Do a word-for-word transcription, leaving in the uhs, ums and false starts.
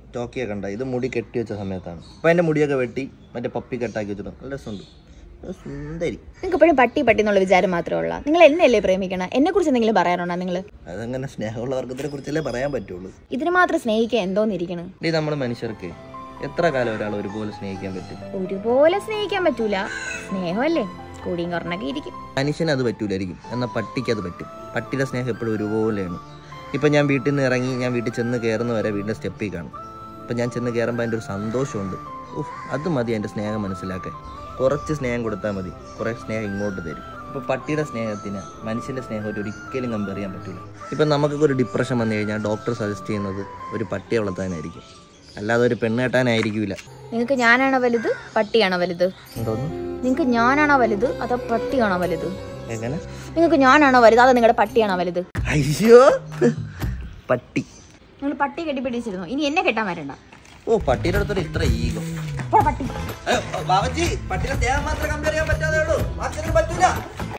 ടോക്കിയെ കണ്ട ഇത് മുടി കെട്ടി വെച്ച സമയത്താണ്. അപ്പം എൻ്റെ മുടിയൊക്കെ വെട്ടി മറ്റേ പപ്പി കെട്ടാക്കി വെച്ചിട്ട് നല്ല രസമുണ്ട്, സുന്ദരി. നിങ്ങൾക്ക് എപ്പോഴും പട്ടി പട്ടി എന്നുള്ള വിചാരം മാത്രമേ ഉള്ളൂ. നിങ്ങൾ എന്നെയല്ലേ പ്രേമിക്കണം? എന്നെ കുറിച്ച് എന്തെങ്കിലും പറയാനുണ്ടോ നിങ്ങൾ? അതങ്ങനെ സ്നേഹമുള്ള വർഗത്തിനെ കുറിച്ചല്ലേ പറയാൻ പറ്റുള്ളൂ. ഇതിന് മാത്രം സ്നേഹിക്കാൻ എന്തോന്നിരിക്കണം? ഇത് നമ്മൾ മനുഷ്യർക്ക് എത്ര കാലം ഒരാൾ ഒരുപോലെ സ്നേഹിക്കാൻ പറ്റും? ഒരുപോലെ സ്നേഹിക്കാൻ പറ്റൂല, സ്നേഹമല്ലേ, കൂടിയും കുറഞ്ഞൊക്കെ ഇരിക്കും. മനുഷ്യന് അത് പറ്റൂലായിരിക്കും, എന്നാൽ പട്ടിക്ക് അത് പറ്റും. പട്ടിയുടെ സ്നേഹം എപ്പോഴും ഒരുപോലെയാണ്. ഇപ്പം ഞാൻ വീട്ടിൽ നിന്ന് ഇറങ്ങി ഞാൻ വീട്ടിൽ ചെന്ന് കയറുന്ന വരെ വീടിൻ്റെ സ്റ്റെപ്പിൽ കാണും. അപ്പം ഞാൻ ചെന്ന് കയറുമ്പോൾ അതിൻ്റെ ഒരു സന്തോഷമുണ്ട്. ഓഹ്, അത് മതി എൻ്റെ സ്നേഹം മനസ്സിലാക്കാൻ. കുറച്ച് സ്നേഹം കൊടുത്താൽ മതി, കുറേ സ്നേഹം ഇങ്ങോട്ട് തരും. ഇപ്പോൾ പട്ടിയുടെ സ്നേഹത്തിന് മനുഷ്യൻ്റെ സ്നേഹമായിട്ട് ഒരിക്കലും കമ്പയർ ചെയ്യാൻ പറ്റില്ല. ഇപ്പം നമുക്കൊക്കെ ഒരു ഡിപ്രഷൻ വന്നു കഴിഞ്ഞാൽ ഡോക്ടർ സജസ്റ്റ് ചെയ്യുന്നത് ഒരു പട്ടിയെ വളർത്താനായിരിക്കും, അല്ലാതെ ഒരു പെണ്ണ് കെട്ടാനായിരിക്കില്ല. നിങ്ങൾക്ക് ഞാനാണോ വലുത്, പട്ടിയാണോ വലുത്? എന്തോന്നു? നിങ്ങൾക്ക് ഞാനാണോ വലുത് അതോ പട്ടിയാണോ വലുത്? എങ്ങനെ? നിങ്ങൾക്ക് ഞാനാണോ വലുത് അതോ നിങ്ങളുടെ പട്ടിയാണോ വലുത്? അയ്യോ, പട്ടി. നിങ്ങൾ പട്ടി കെട്ടിപ്പിടിച്ചിരുന്നു, ഇനി എന്നെ കെട്ടാൻ വരണ്ട. ഓ, പട്ടിയുടെ അടുത്തൊരു ഇത്ര ഈഗോ. പട്ടി പട്ടിയുടെ സ്നേഹം മാത്രമേ കമ്പയർ ചെയ്യാൻ പറ്റാതെ ഉള്ളൂ, പറ്റൂല.